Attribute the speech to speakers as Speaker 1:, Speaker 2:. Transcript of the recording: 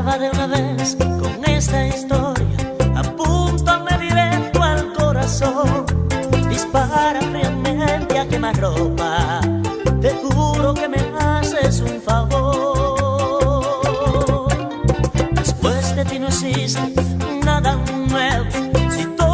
Speaker 1: acaba de una vez con esta historia. Apúntame directo al corazón, dispara fríamente a quemarropa. Te juro que me haces un favor. Después de ti no existe nada nuevo. Si